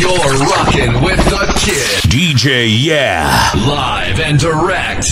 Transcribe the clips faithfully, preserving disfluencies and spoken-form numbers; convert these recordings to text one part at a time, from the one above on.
You're rocking with the kid. D J Yeah. Live and direct.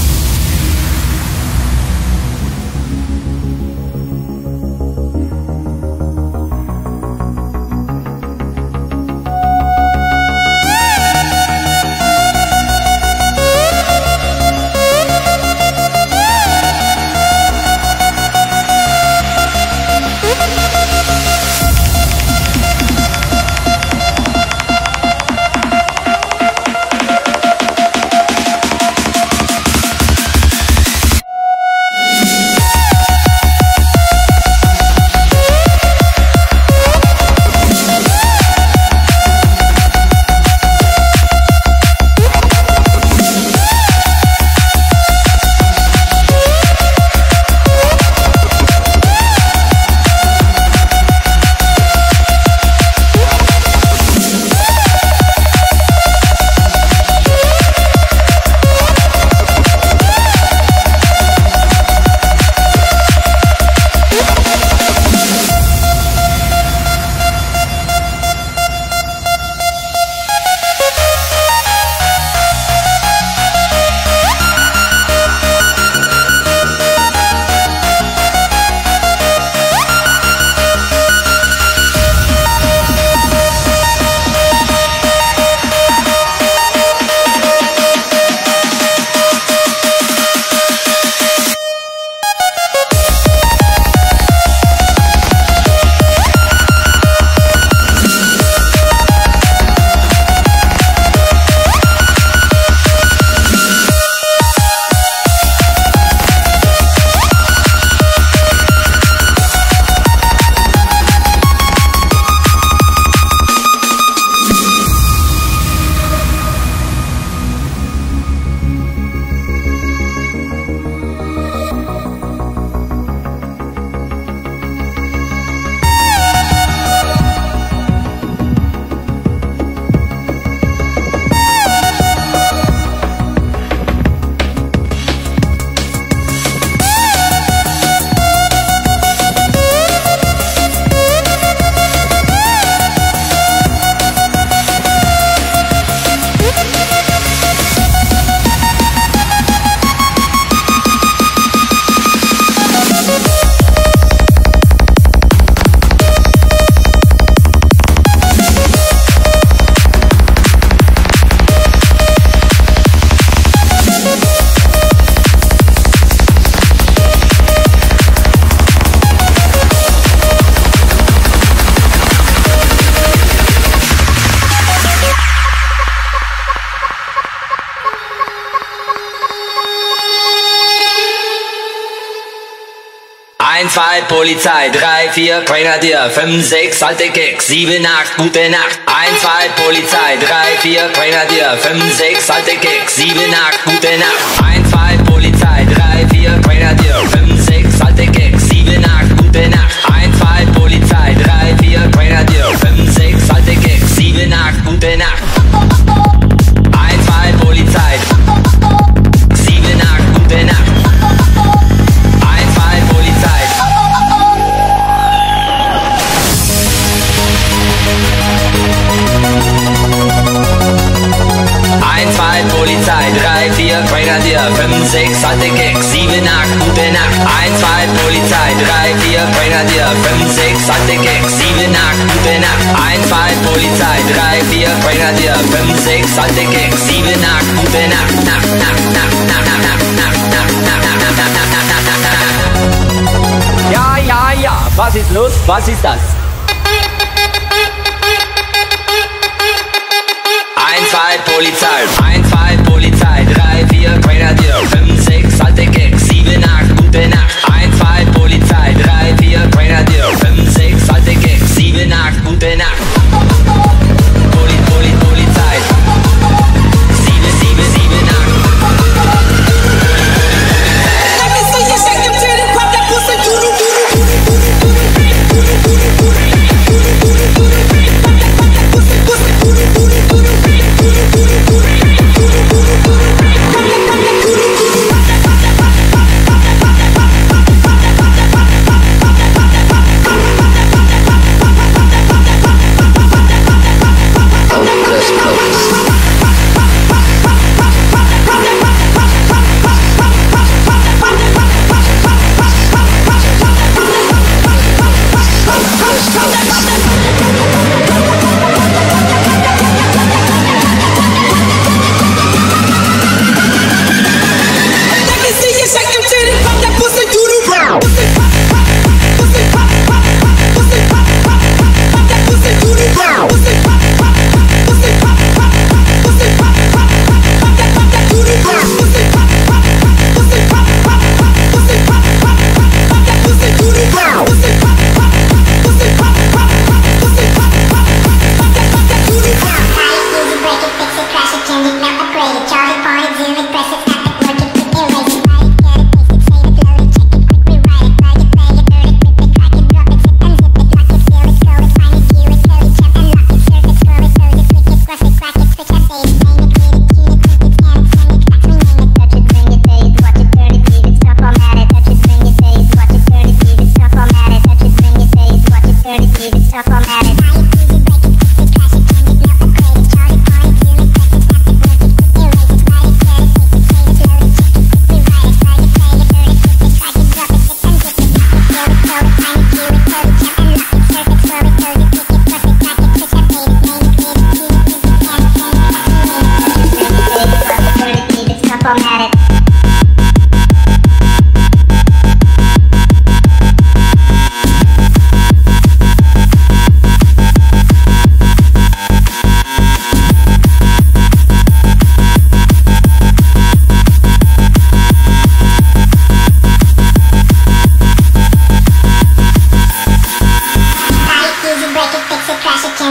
eins, zwei, Polizei, drei, vier, Grenadier, fünf, sechs, alte Keks, sieben, acht, gute Nacht. eins, zwei, Polizei, drei, vier, Grenadier, fünf, sechs, alte Keks, sieben, acht, gute Nacht. eins, zwei, Polizei, drei, vier, Grenadier, fünf, sechs, alte Keks, sieben, acht, gute Nacht. eins, zwei, Polizei, drei, vier, Grenadier, fünf, sechs, alte Keks, sieben, acht, gute Nacht. eins, zwei, Polizei, sieben, acht, gute Nacht. eins, zwei, Polizei, drei, vier, Grenadier, fünf, sechs, alte Keks, sieben, acht, gute Nacht. eins, zwei, Polizei, drei, vier, Grenadier, fünf, sechs, alte Keks, sieben, acht, gute Nacht. eins, zwei, Polizei, drei, vier, Grenadier, fünf, sechs, alte Keks, sieben, acht, gute Nacht. Nacht, Nacht, Nacht, Nacht, Nacht, Nacht, Nacht, Nacht, Nacht, Nacht, Nacht, Nacht, Nacht. Ja, ja, ja, was ist los? Was ist das? eins, zwei, Polizei, eins, zwei, Polizei, drei, vier, Grenadier, fünf, sechs, alte Keks, sieben, acht, gute Nacht. eins, zwei, Polizei, drei, vier, Grenadier, fünf, sechs, alte Keks, sieben, acht, gute Nacht. Poli, Poli, Polizei, sieben, sieben, sieben, acht. Let me see you shake them titties, pop that pussy, doodle,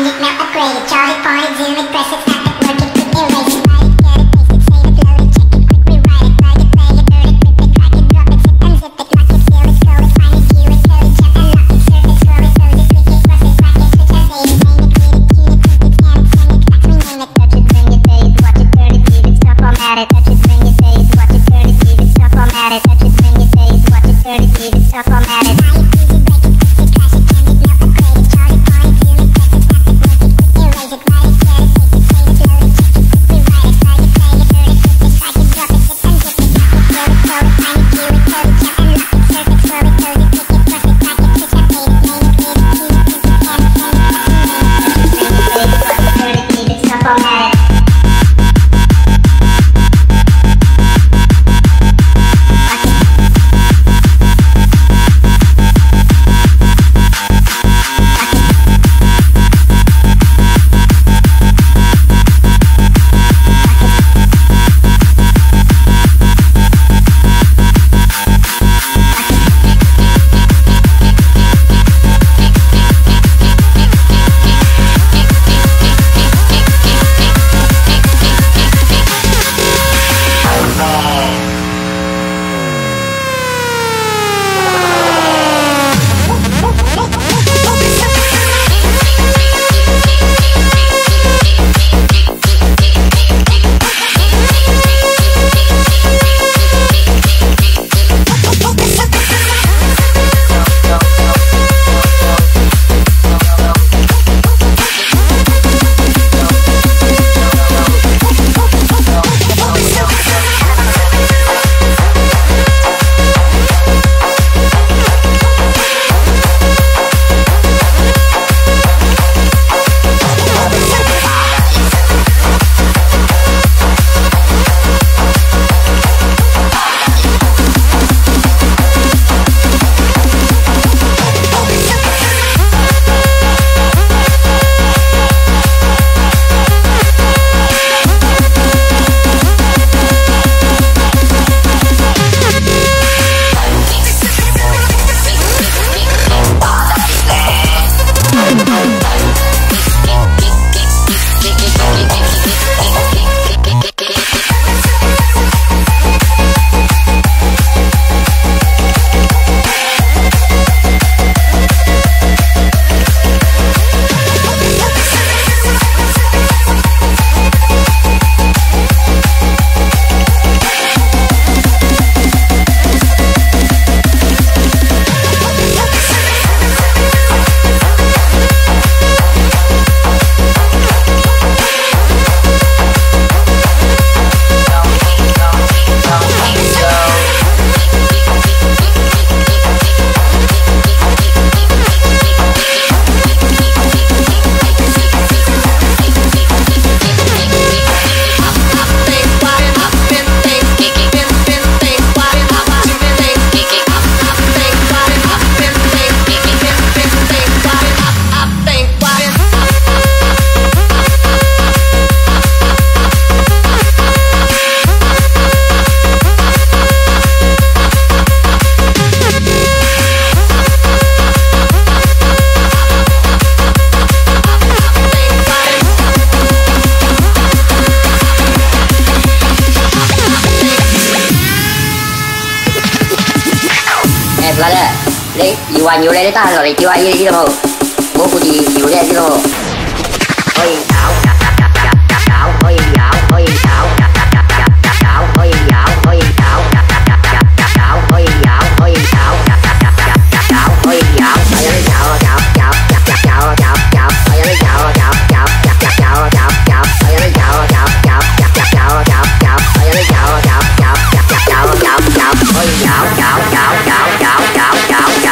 你話要你啲單落嚟叫阿姨，你知道冇？我顧住搖啫，知道冇？可以搞搞搞搞搞，可以搞可以搞搞搞搞搞，可以搞可以搞搞搞搞搞，可以搞可以搞搞搞搞搞，可以搞，我有啲搞啊搞搞搞搞搞搞，我有啲搞啊搞搞搞搞搞搞，我有啲搞啊搞搞搞搞搞搞，我有啲搞啊搞搞搞搞搞搞，可以搞搞搞搞搞搞搞搞。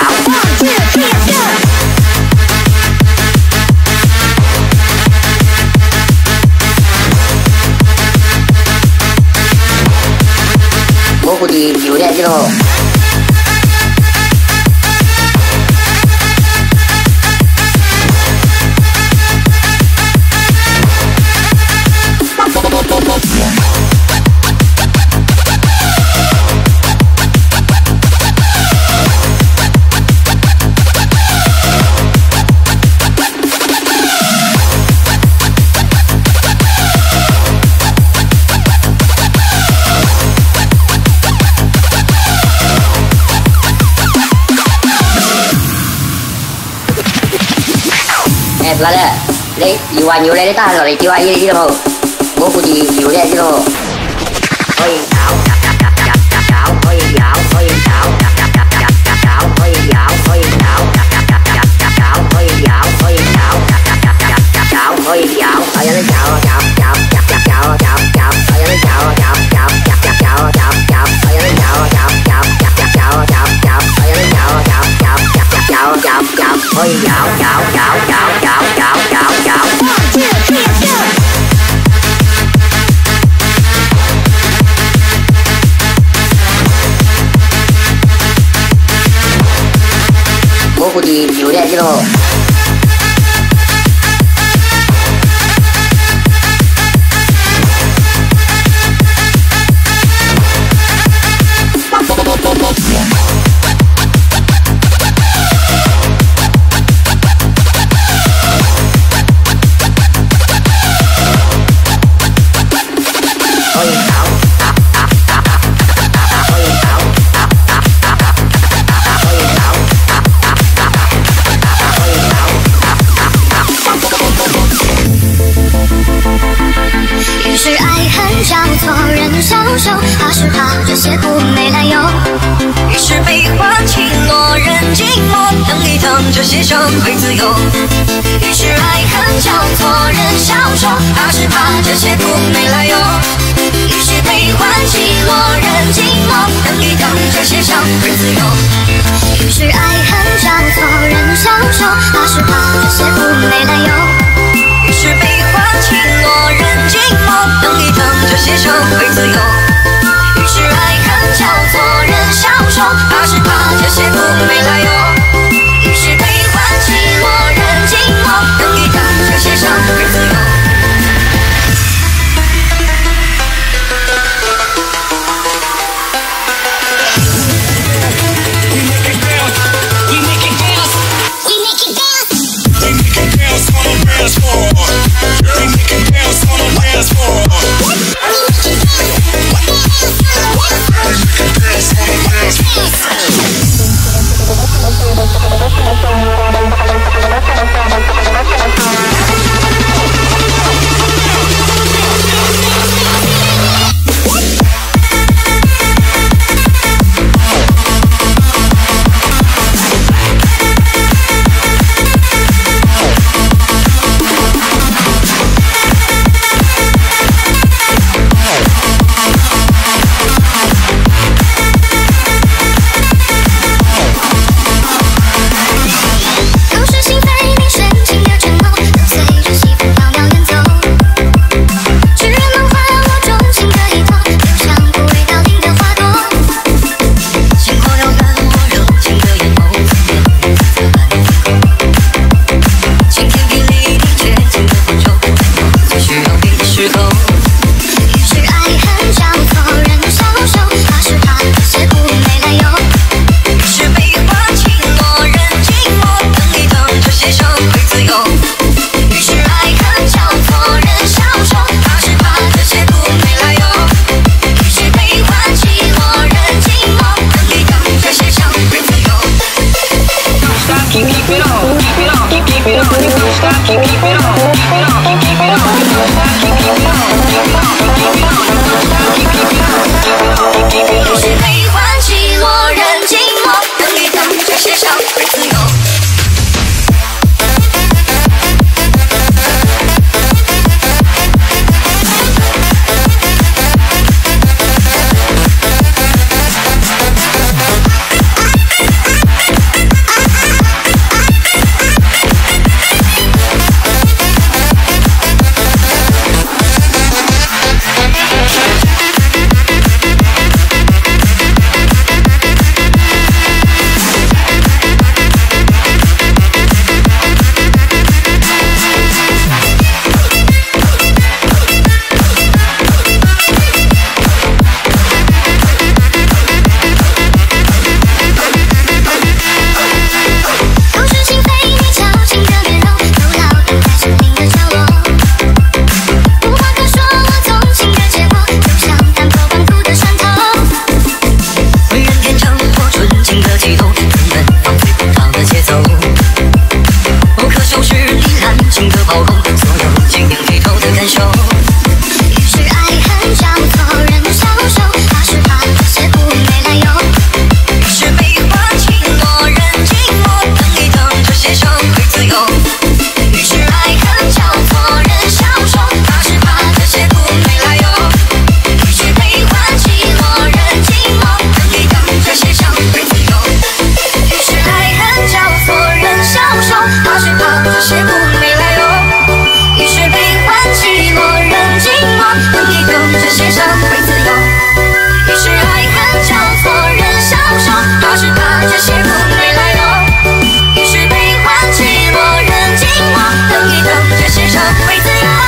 我估計搖啫，知道冇？ Eh, brother, lấy you want you lấy ta rồi lấy kêu ai đi đâu? Bố của chị you lấy đi đâu? Ôi chào, chào, chào, chào, chào, ôi chào, ôi chào, chào, chào, chào, chào, ôi chào, ôi chào, chào, chào, chào, chào, ôi chào, ôi chào, chào, chào, chào, chào, ôi chào, ôi chào, chào, chào, chào, chào, chào, chào, chào, ôi chào, chào, chào, chào, chào, chào, chào, chào, ôi chào, chào, chào, chào, chào, chào, chào, ôi chào, chào, chào, chào, chào, chào, chào, ôi chào, chào, chào, chào, chào, chào, chào, chào. Bố của chị chịu đi chứ đâu. 怕是怕这些不没来由，于是悲欢起落，人寂寞，等一等这些伤会自由。于是爱恨交错，人消瘦，怕是怕这些不没来由。于是悲欢起落，人寂寞，等一等这些伤会自由。于是爱恨交错，人消瘦，怕是怕这些不没来由。于是悲欢起落，人寂寞，等一等这些伤会自由。于是爱恨交错，人消瘦，怕是怕这些不没来由。于是悲欢起落，人寂寞，等一等这些伤会自由。 的包容所有晶莹剔透的感受。于是爱恨交错，人消瘦，怕是怕这些不没来由。于是悲欢起落，人寂寞，等一等，这些伤会自由。于是爱恨交错，人消瘦，怕是怕这些不没来由。于是悲欢起落，人寂寞，等一等，这些伤会自由。于是爱恨交错，人消瘦，怕是怕这些不没来由。于是悲欢起落，人寂寞，等一等，这些伤会自由。于是爱恨交错，人消瘦，怕是怕这些不没来由。于是悲欢起落，人寂寞，等一等，这些伤会自由。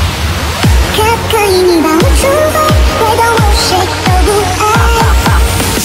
可可以你把我出卖，怪到我谁都不爱。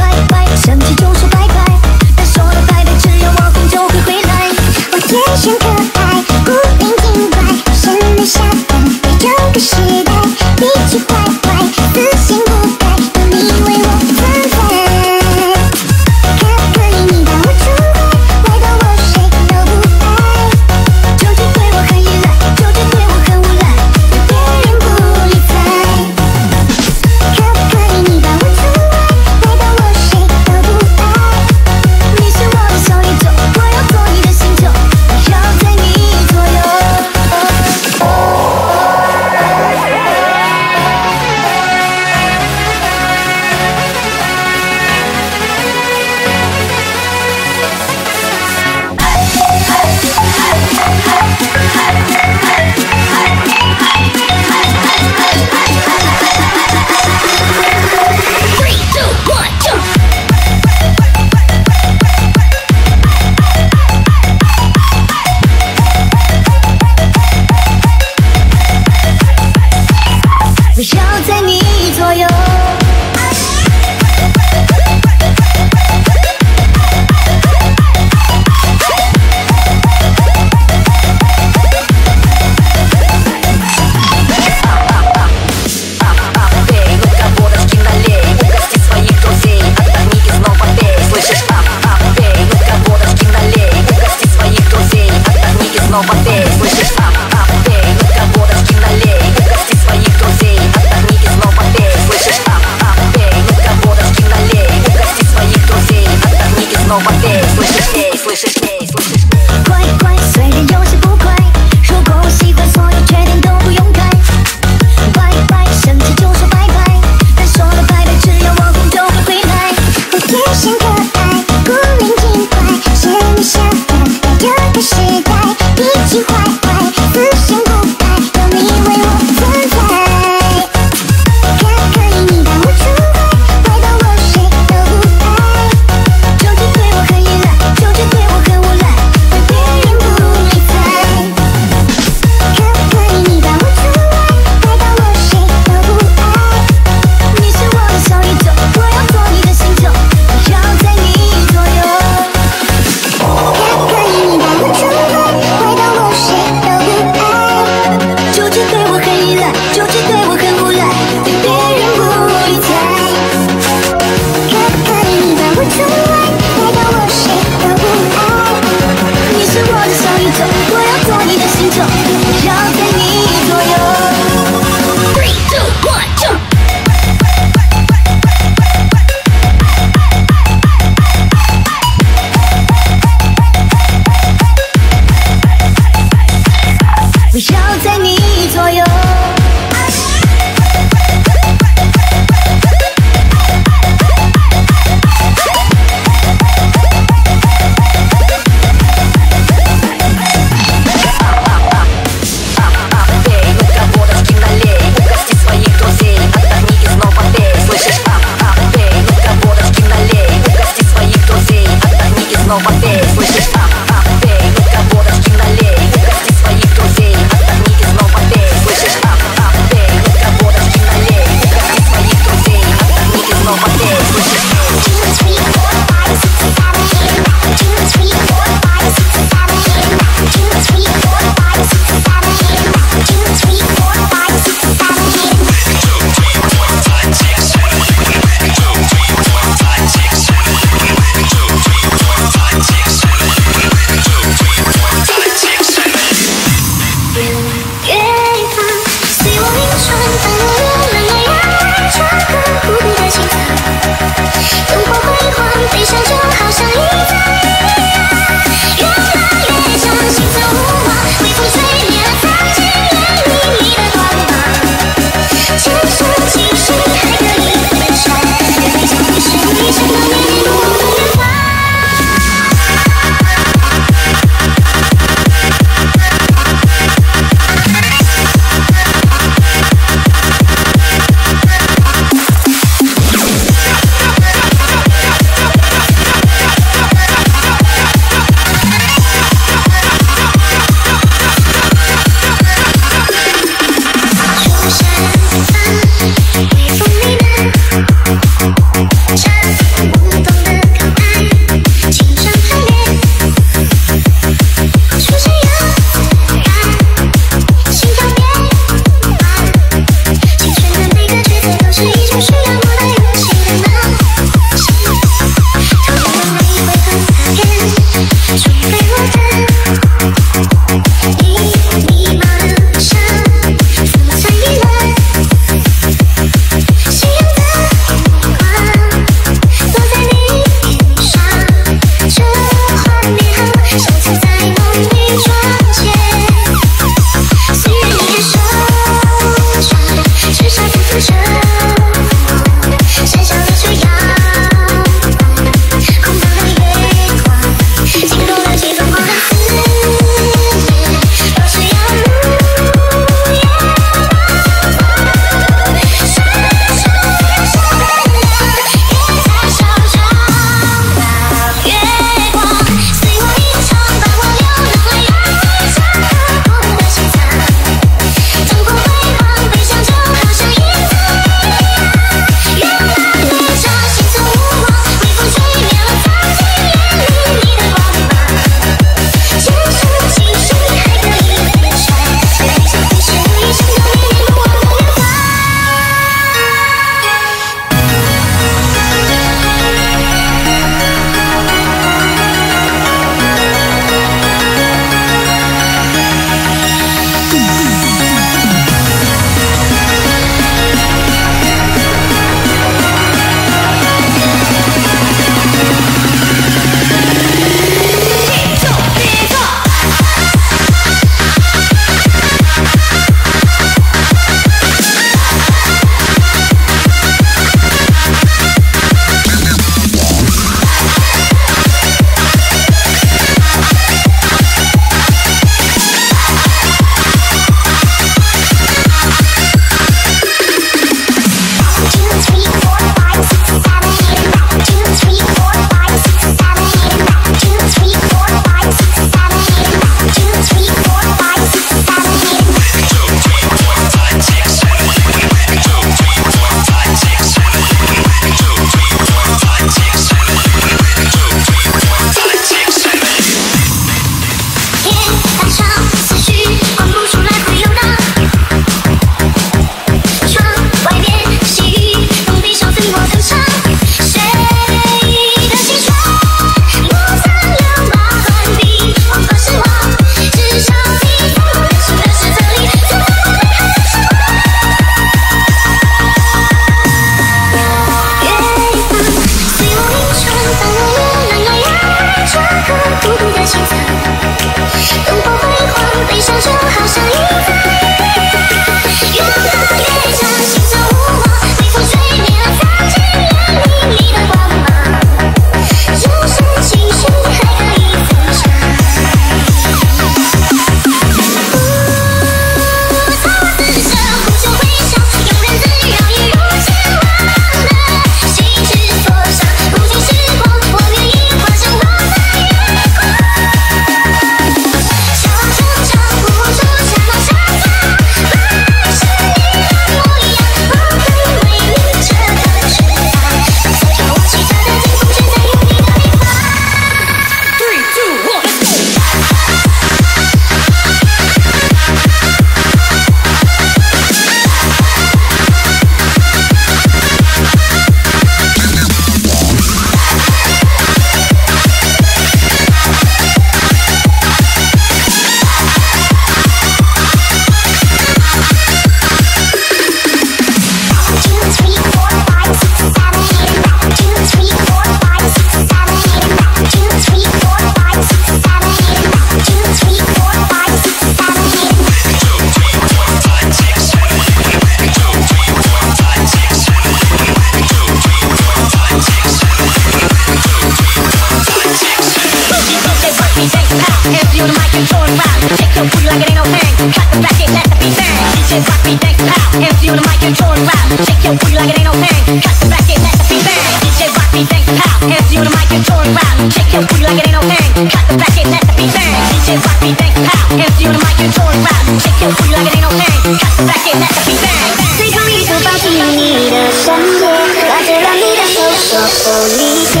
your booty like it ain't no thing. Cut the bracket, let the beat bang. D J rock me, thanks pow. Hands you on the mic, control the crowd. Shake your booty like it ain't no thing. Cut the bracket, let the beat bang. D J rock me, thanks pow. Hands you on the mic, control the crowd. Shake your booty like it ain't no thing. Cut the bracket, let the beat bang. D J rock me, thanks pow. Hands you on the mic, control the crowd. Shake your booty like it ain't no thing. Cut the bracket, let the beat bang. 最后一次抱紧你的深夜，拉着了你的手，说不理解。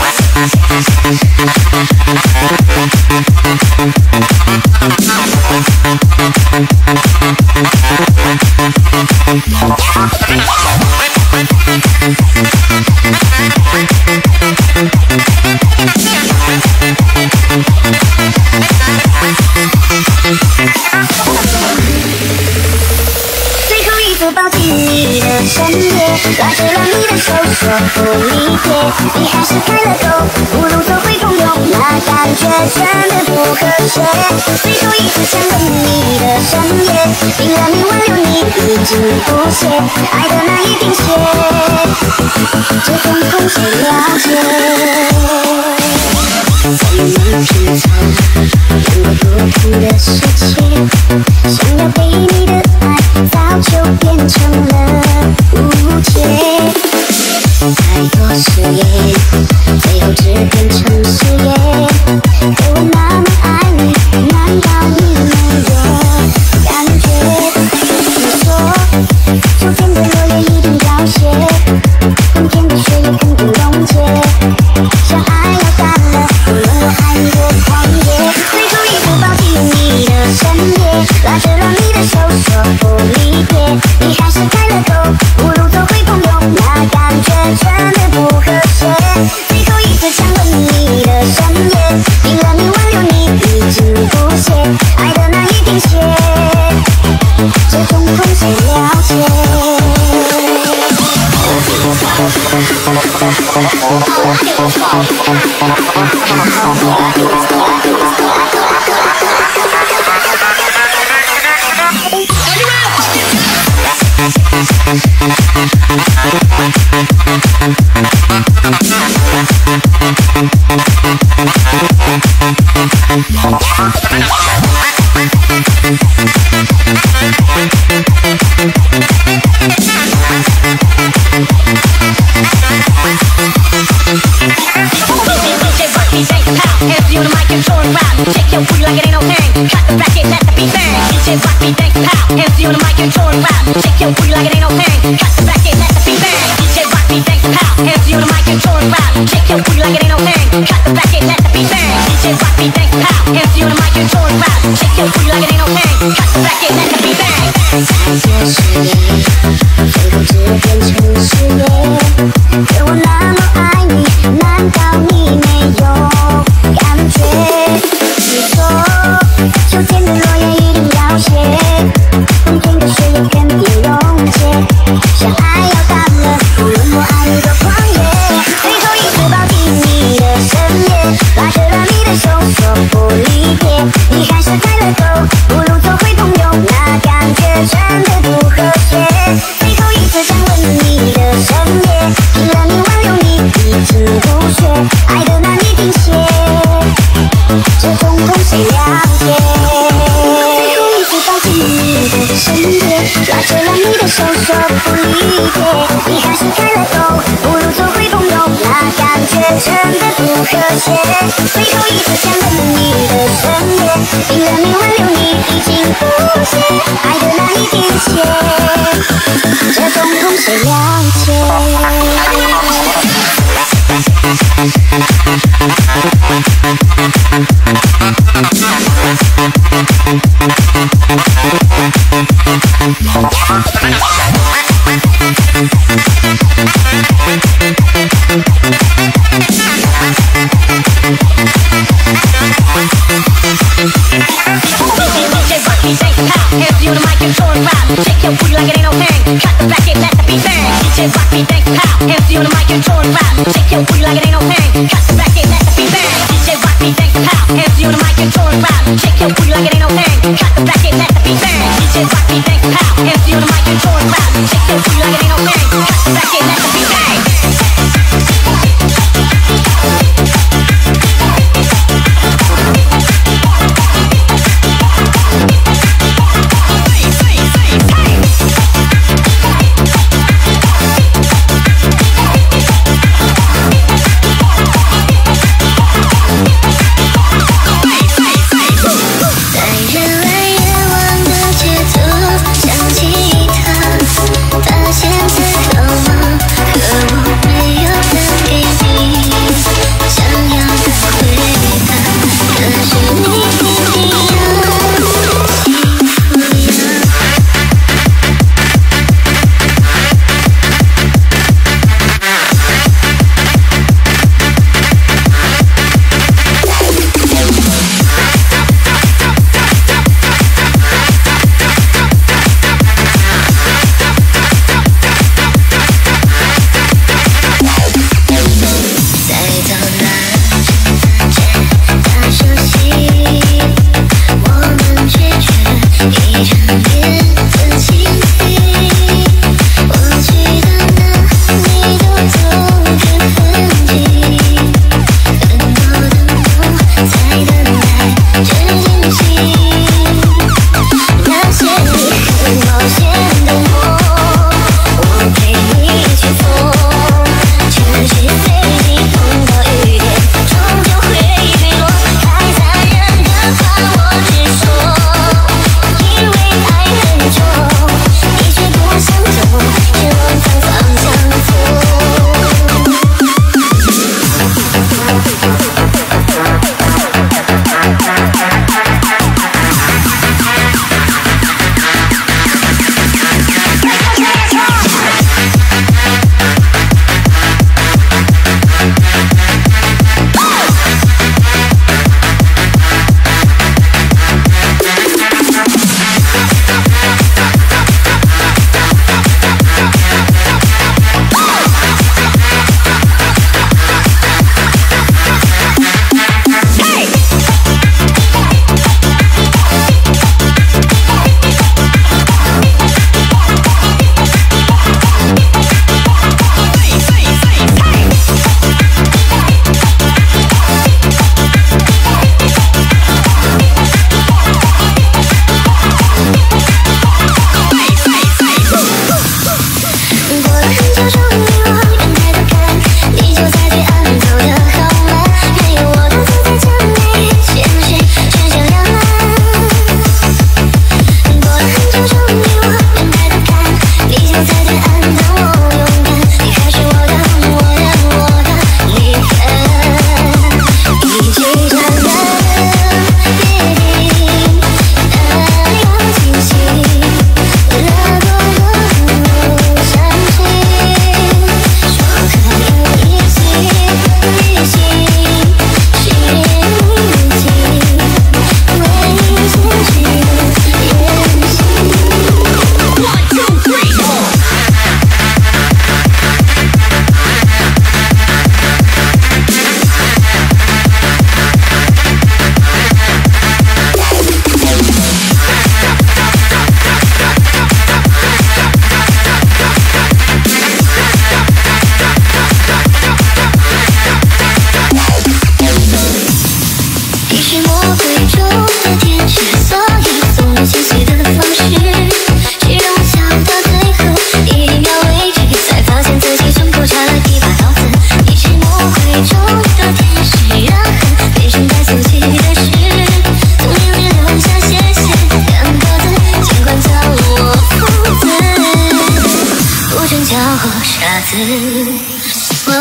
抱紧你的深夜，拉着了你的手，说不理解。你还是开了口，不如做回朋友，那感觉真的不和谐。最后一次想吻你的深夜，拼了命挽留你，已经不屑，爱的那一滴血，这种痛谁了解？在你品尝两个不同的世界，想要给你的爱早就变成了误解，太多誓言，最后只变成誓言。可我那么爱你，难道你没有感觉？你说，秋天的落叶一定凋谢，冬天的雪也肯定溶解。相爱要淡了，无论我爱你多狂野。最后一次抱紧你的深夜，拉着了你的手，说不理解。你还是开了口，不如做回朋友，那感觉真的不和谐。最后一次想吻你的深夜，拼了命挽留你，已经不屑，爱的那一滴血，这种痛谁了解？ Hands you on the mic, control the crowd. Shake your booty like it ain't no thing. Cut the bracket, let the beat bang. D J rock me, thanks pow. Hands you on the mic, control the crowd. Shake your booty like it ain't no thing. Cut the bracket, let the beat bang. D J rock me, thanks pow. Hands you on the mic, control the crowd. Shake your booty like it ain't no thing. Cut the bracket, let the beat bang. D J rock me, thanks pow. Hands you on the mic, control the crowd. Shake your booty like it ain't no thing. Cut the bracket, let the beat bang. 再见誓言，最后只变成誓言。可我那么爱你，难道你没有感觉？你说，秋天的落叶一定凋谢，冬天的雪也肯定溶解。相爱要淡了，无论我爱你多狂野。最后一次抱紧你的深夜，拉着了你的手，说不理解。你还是开了口，不如做回朋友，那感觉真的不和谐。最后一次想吻你的深夜，拼了命挽留你，已经不屑，爱的那一滴血，这种痛谁了解？最后一次抱紧你的深夜，拉着了你的手，说不理解。你还是开了口，不如做回朋友，那感觉真的不和谐。最后一次想吻你的深夜，拼了命挽留你，已经不屑，爱的那一滴血，这种痛谁了解？Hands you on the mic, control the crowd. Shake your booty like it ain't no thing. Cut the bracket, let the beat bang. D J rock me, thanks pow. Hands you on the mic, control the crowd. Shake your booty like it ain't no thing. Cut the bracket, let the beat bang. D J rock me, thanks pow. Hands you on the mic, control the crowd. Shake your booty like it ain't no thing. Cut the bracket, let the beat bang. D J rock me, thanks pow. Hands you on the mic, control the crowd. Shake your booty like it ain't no thing. Cut the bracket, let the beat bang.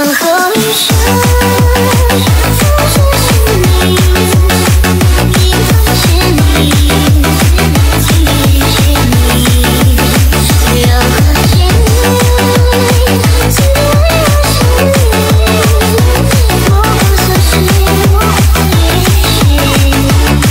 后余生，总是是你，一路是你，情侣是你，又何解你？只为我是你，我不说是你，也是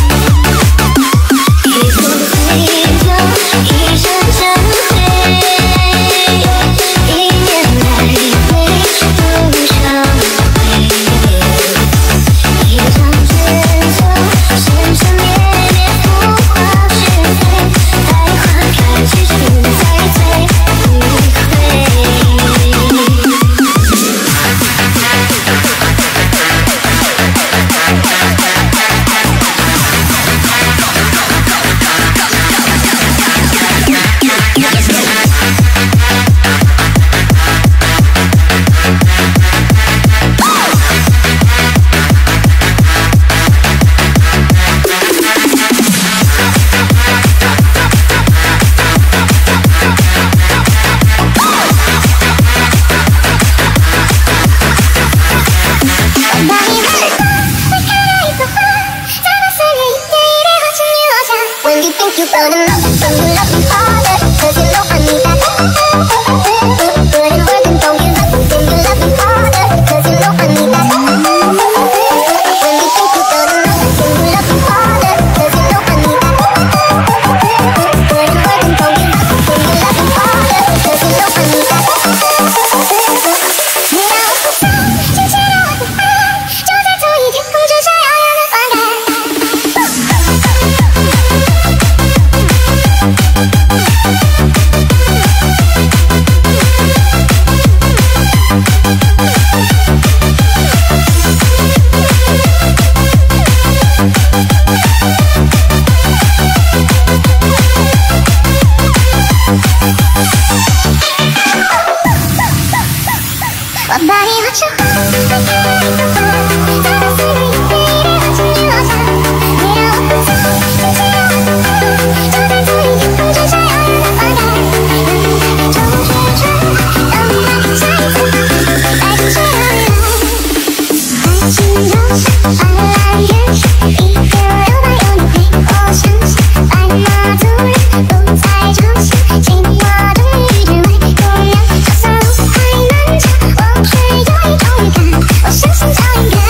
你。一座回头，一阵阵飞，一年来回不常回，一场卷走，生生灭灭浮华是非，待花开之时再醉不悔。When you think you fell in love, then you love me harder, 'cause you know I need that. Put in work and don't give up, then you love me harder, 'cause you know I need that. When you think you fell in love, then you love me harder, 'cause you know I need that. Put in work and don't give up, then you love me harder, 'cause you know I need that. 你让我不走，就知道我的爱，就在同一天空，就这遥远的分开。我把你画成画，在我心里一点一点画成雨落下。你让我不走，就知道我的爱，就在同一天空，就这遥远的分开。终决绝，让你来下一次，再继续让你来。爱情就是翻来越去，一边留白有你陪我相信，白马突然不再朝夕，寂寞的雨天外，姑娘，就算路还漫长，我却有一种预感，我相信早应该。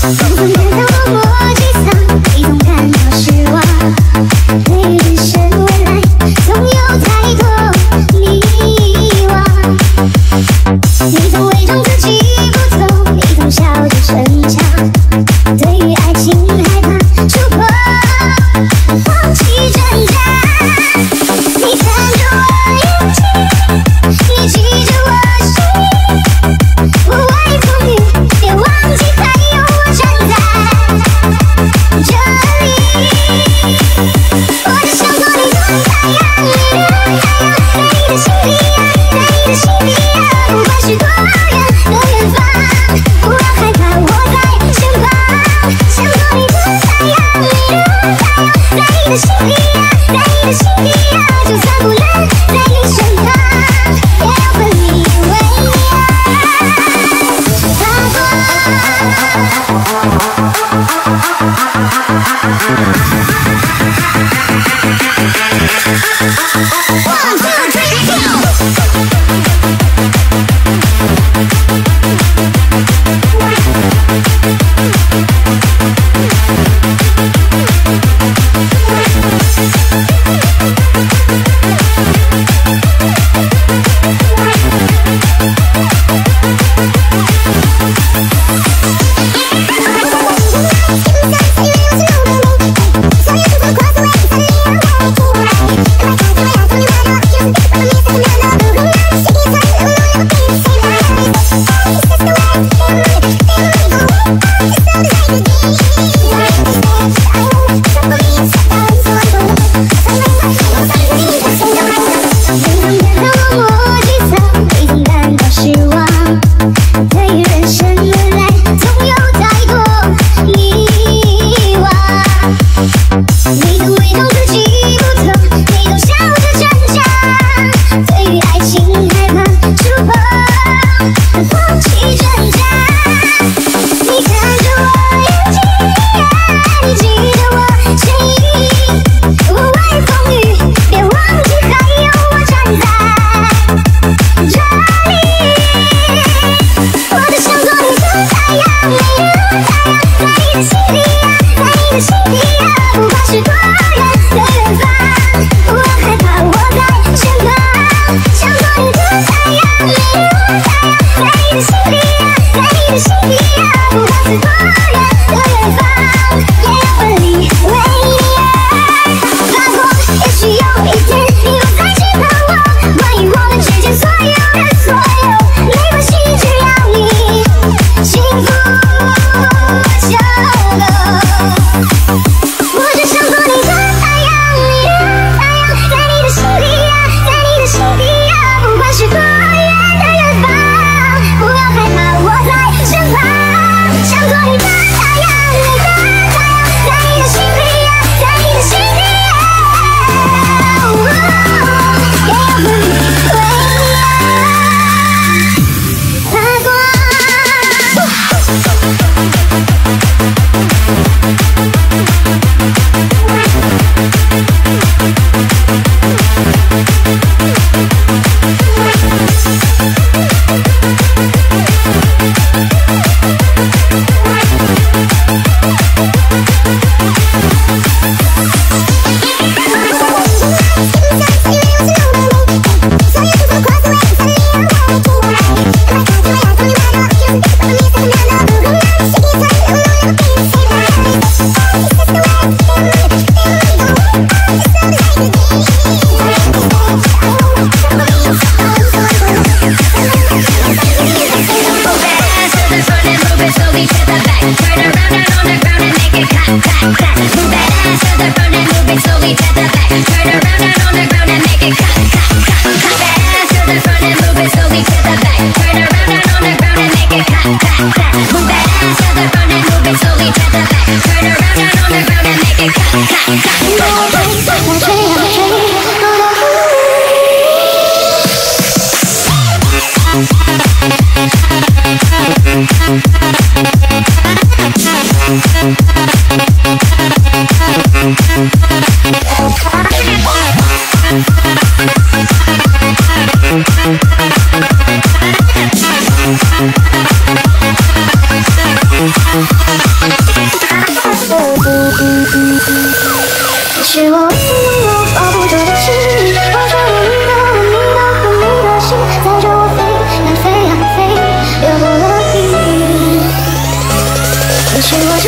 总算看到落寞沮丧，没总感到失望。对于人生未来，总有太多迷惘。你总伪装自己不懂，你总笑着逞强。对于爱情害怕触碰，放弃挣扎。你看着我眼睛，你记着我心。无畏风雨，别忘记还有我站在。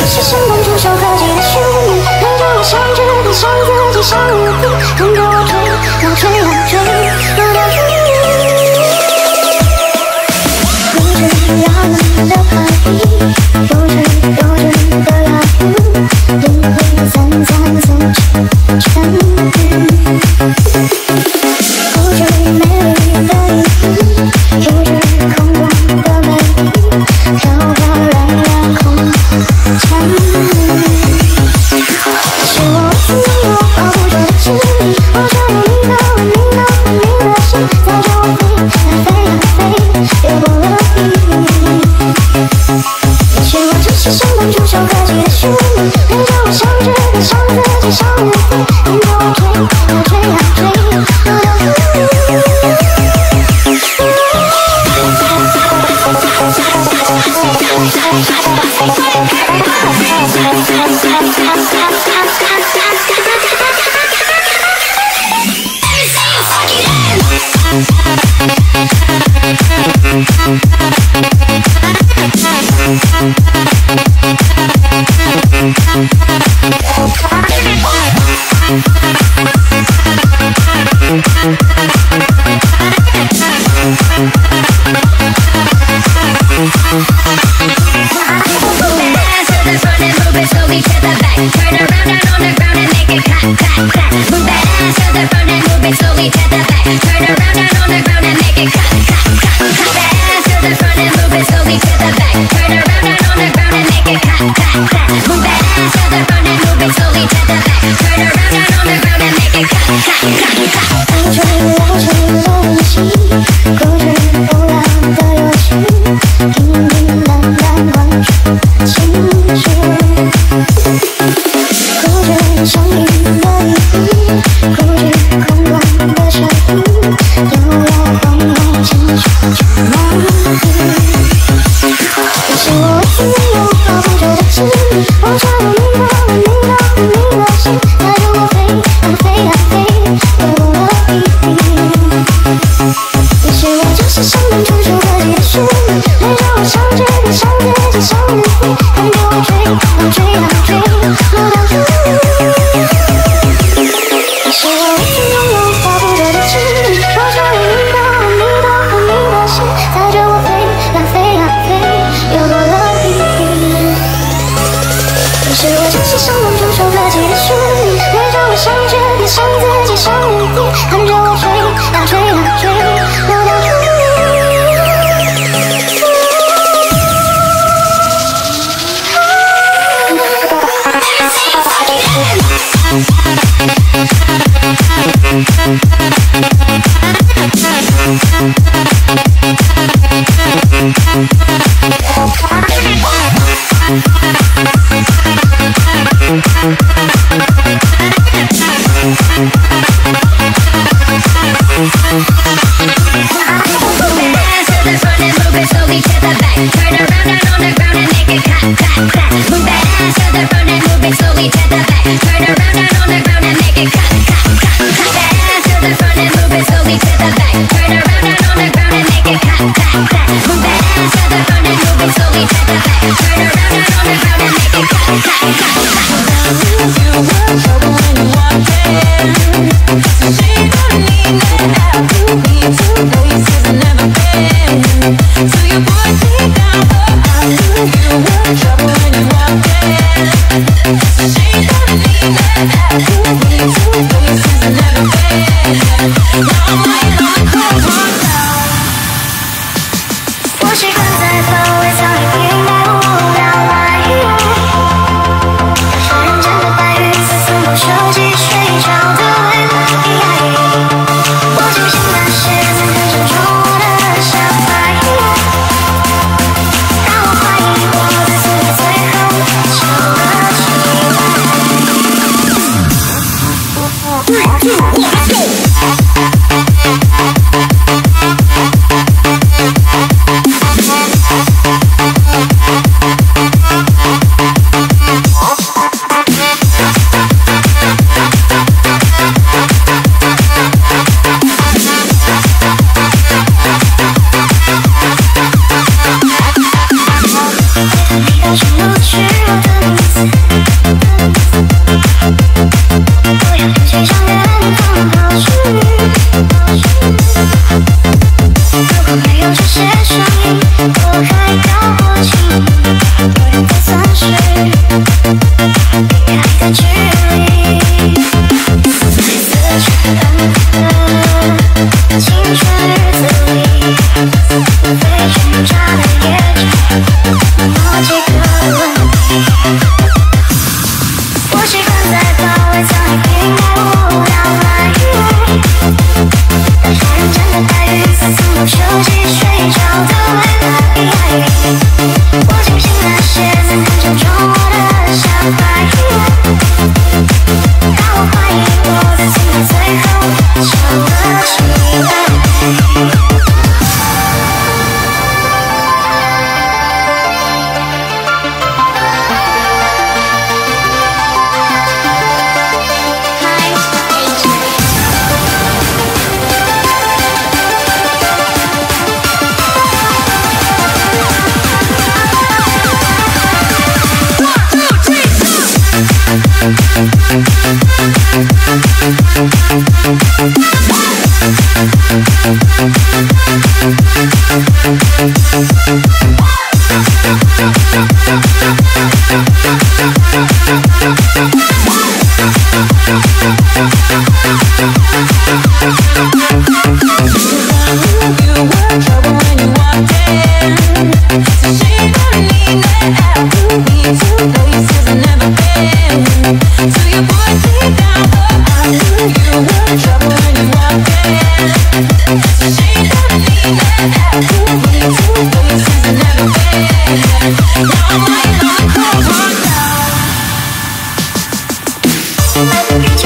是生动触手可及的旋律，陪着我向着地向自己上屋顶，跟着我追呀追呀追，我的雨。不知遥远的何地，不知多远的遥远，灵魂散散走成尘云。不知美丽的云，不知空洞的美丽，飘飘然然空缠绵。是我自由保护着的距离，我穿越你的文明的文明的心，载着我飞呀飞呀飞，越过了地。也许我只是生动触手可及的旋律，陪着我向着地向自己上屋顶，跟着我追呀追呀追，我的 Turn around and on the ground and make it clap, clap, clap.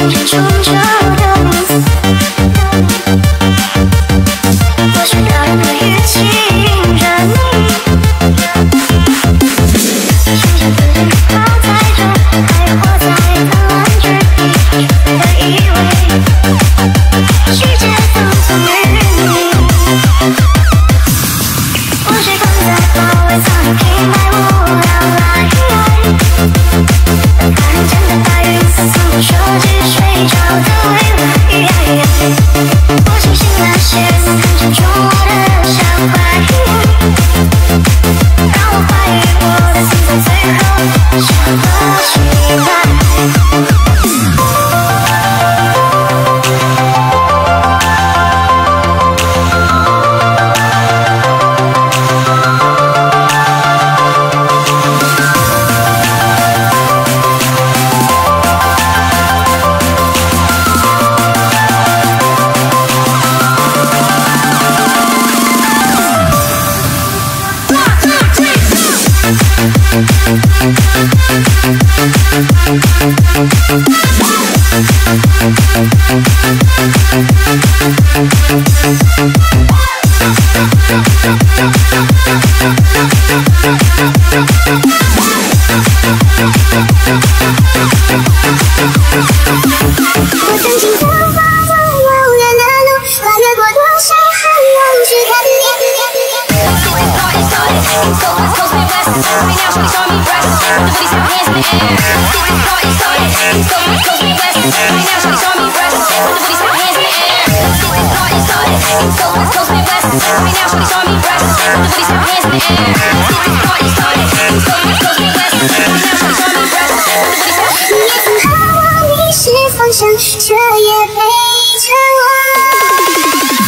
变成终究的名字。我需要人的语气隐着你，剩下自己泡在这，还活在贪婪之地，的以为世界匆匆与你。我睡放在包围藏你平白无聊来，他认真的把云丝送我说只睡着的未来。我清醒那些人看见中我的伤怀，让我怀疑我的心在最后什么期待。我曾经走过多遥远的路，跨越过多少寒冷去看你。你也曾和我迷失方向，却也陪着我。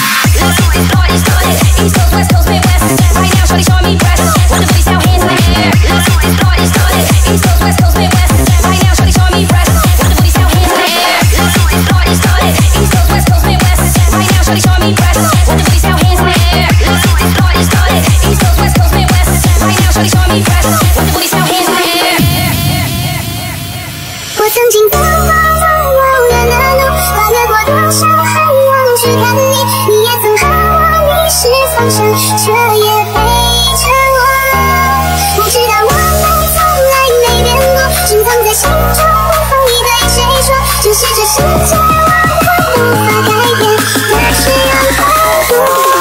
我曾经走过多遥远的路，跨越过多少寒冷去看你。你也曾和我迷失方向，却也陪着我。我知道我们从来没变过，深藏在心中无法一对谁说，只是这世界我们无法改变的是让态度。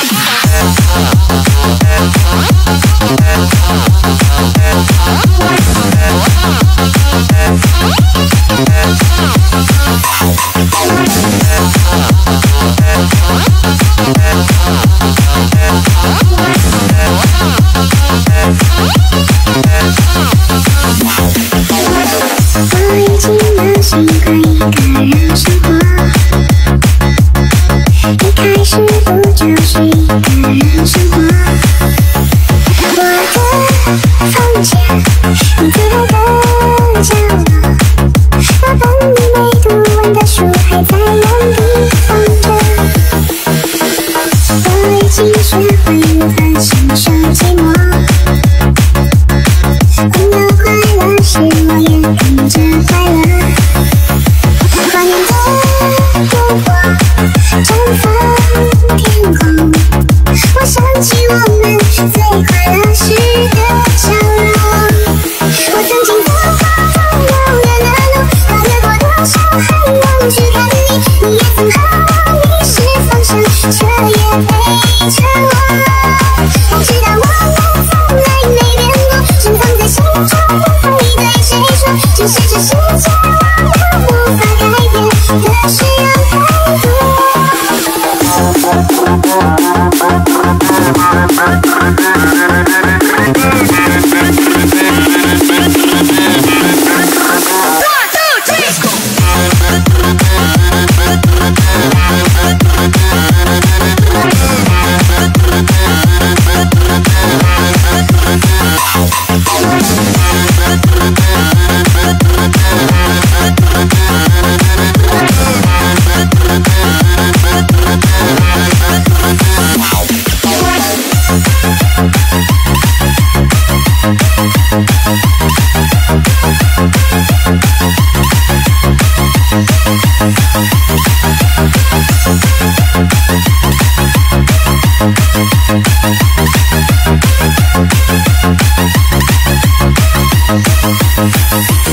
我已经把习惯一个人生活，一开始不就是一个人生活。我的房间，你自由的角落，那本你没读完的书还在原地放着。我已经学会如何享受寂寞，朋友快乐时我也跟着快乐。跨年的篝火绽放天空，我想起我们最快乐时的笑容。我曾经走过多遥远的路，跨越过多少寒冷去看你。你也曾和我迷失方向，却也陪着我。我知道我们从来没变过，深藏在心中无法一对谁说，只是这世界我们无法改变的是让态度。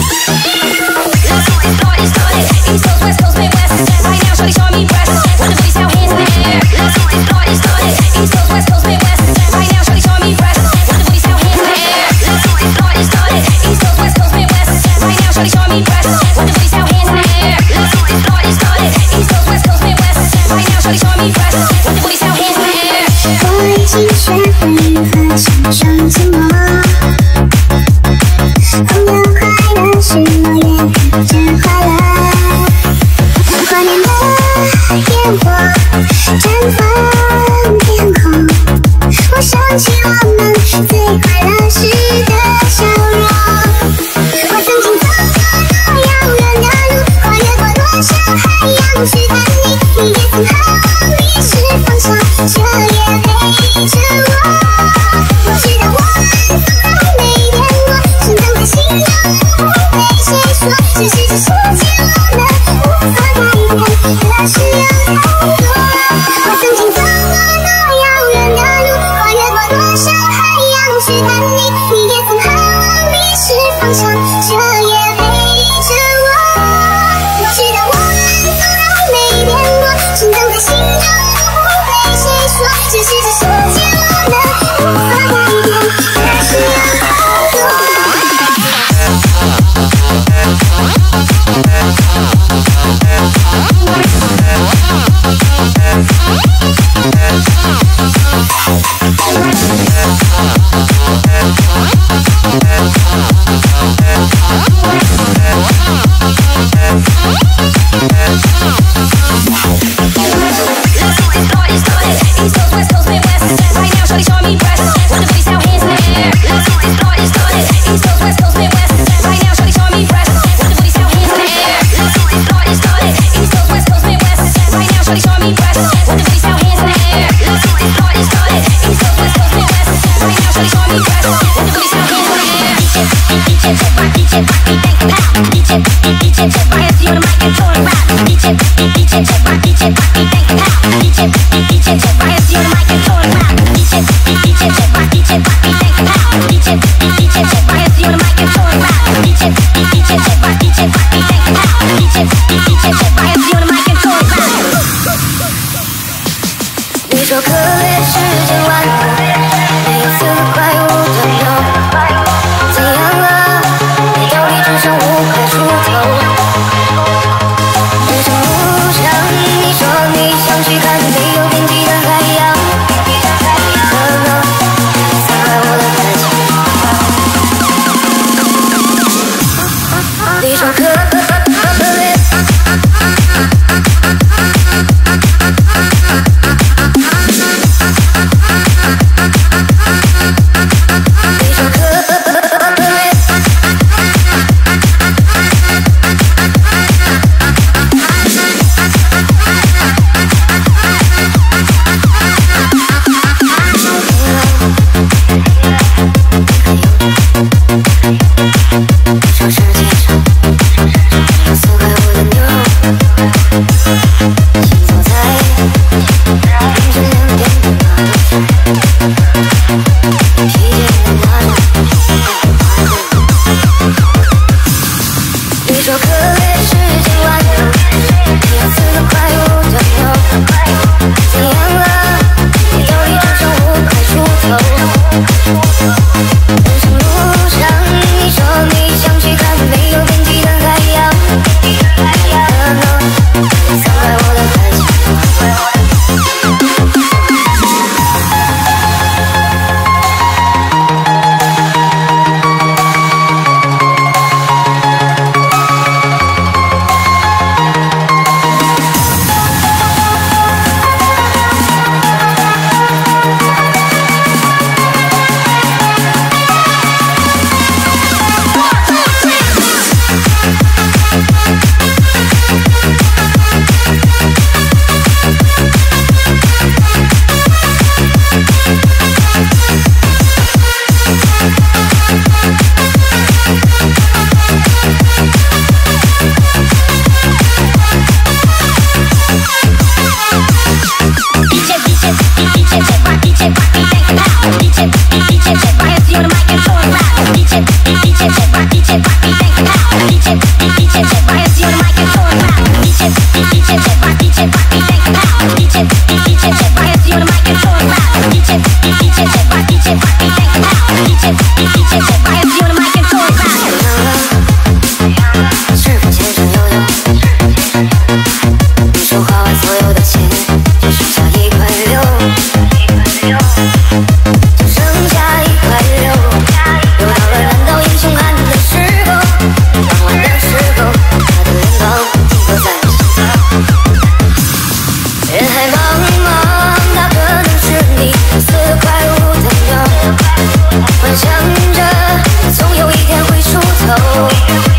人生路上，你说你想去看，没有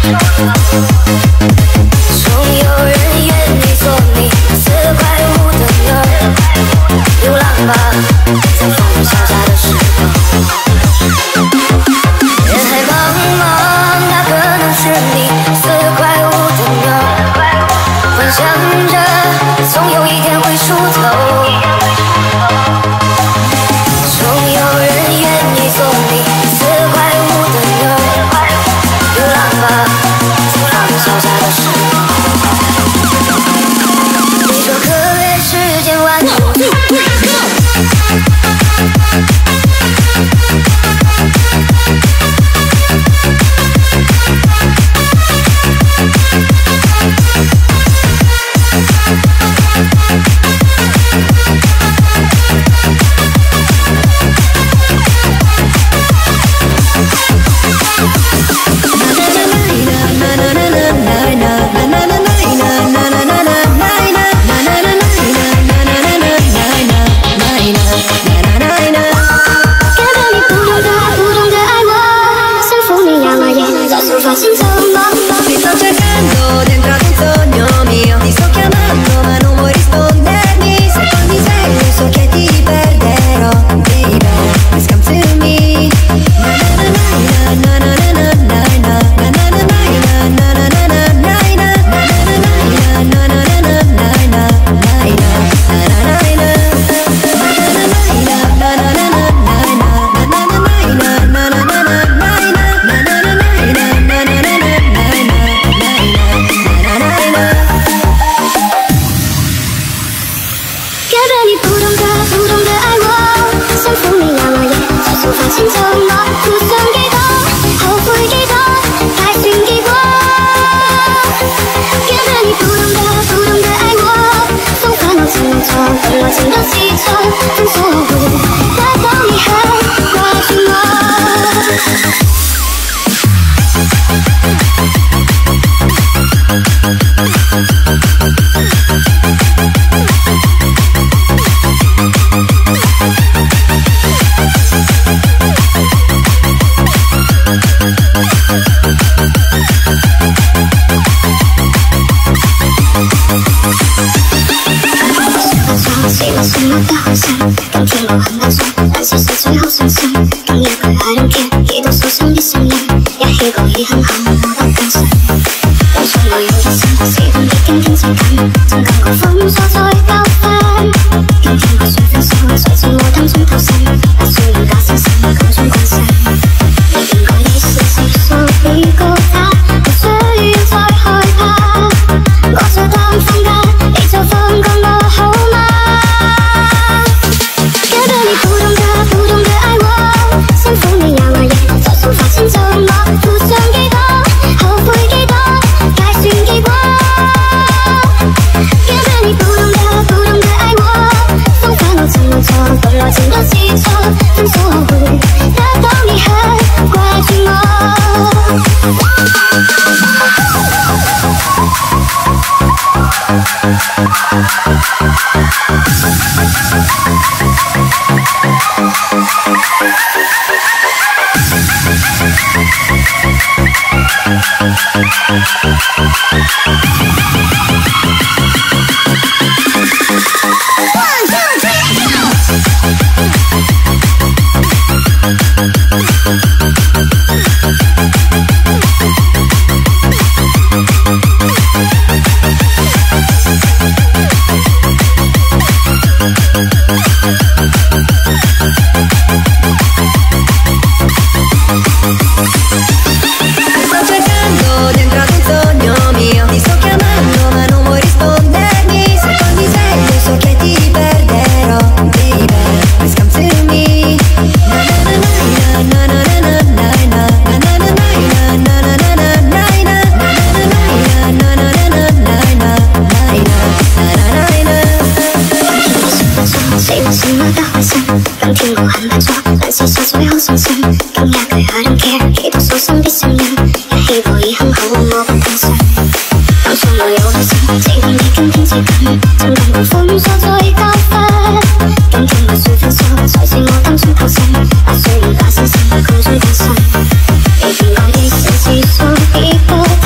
空中發生，你見過的相似數幾個。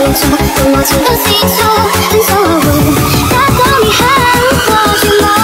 中，當愛情都是錯，所會假假你很掛住我。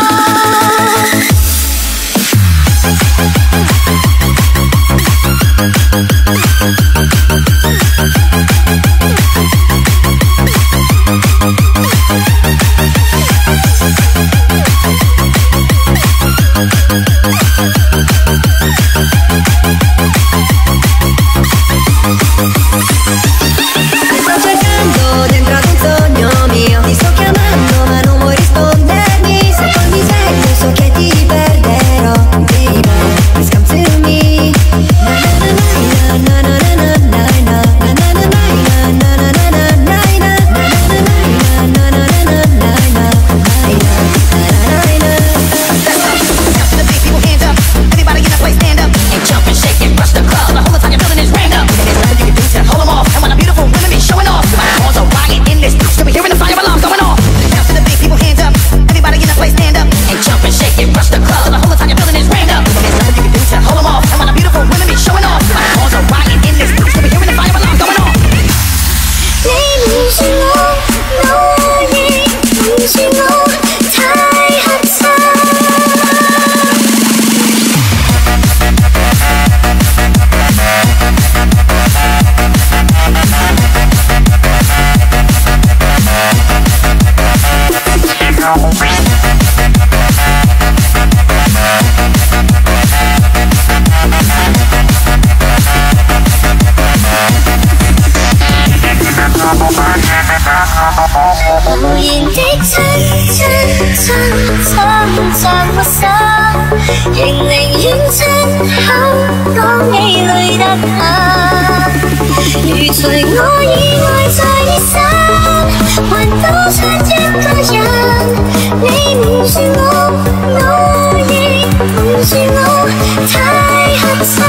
無言的親親親親像陌生，仍寧願親口講你累得很。如除我以外在你身，還多出一個人。你唔算我，我亦唔算我，太合襯。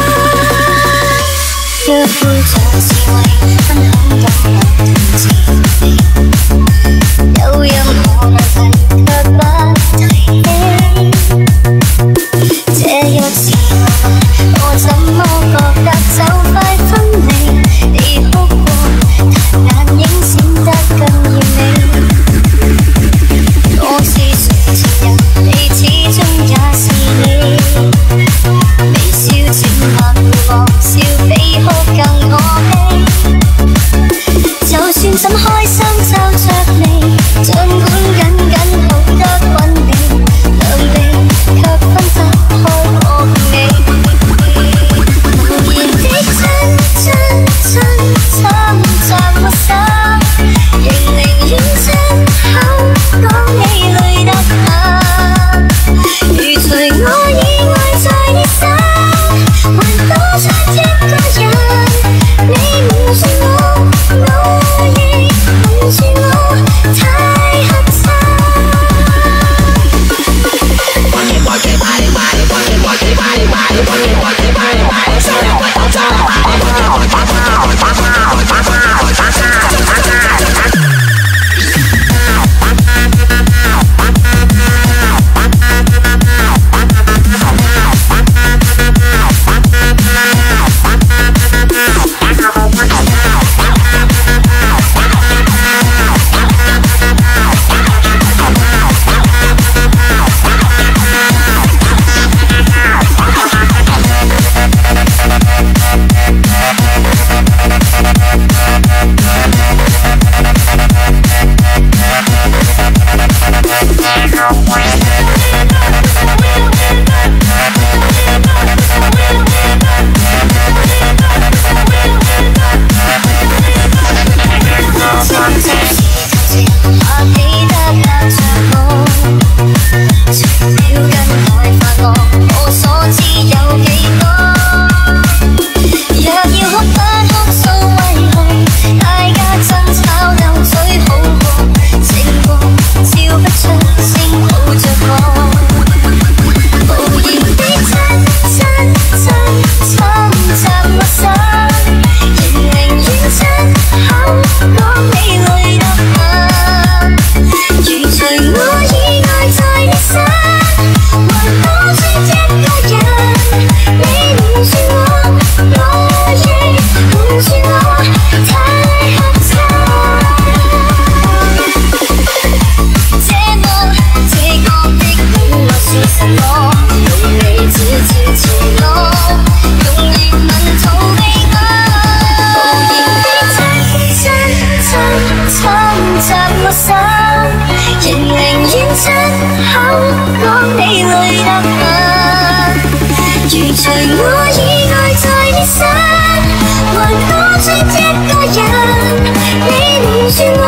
若會像是為分享感覺自卑。有任何問題卻不提起，這若是我，我怎麼覺得就快分離？你哭過，但眼影閃得更豔美。我是誰情人，你始終也是你。微笑靜默望笑比哭更可喜。就算怎開心皺着眉。儘管緊緊抱得穩定，兩臂卻分不開我你。無言的親親親親像陌生，仍寧願親口講你累得很。如除我以外在你身，還多出一個人。你唔算我，我亦唔侵襲我心，仍寧願親口講你累得很。如除我以外在你身，還多出一個人，你唔算。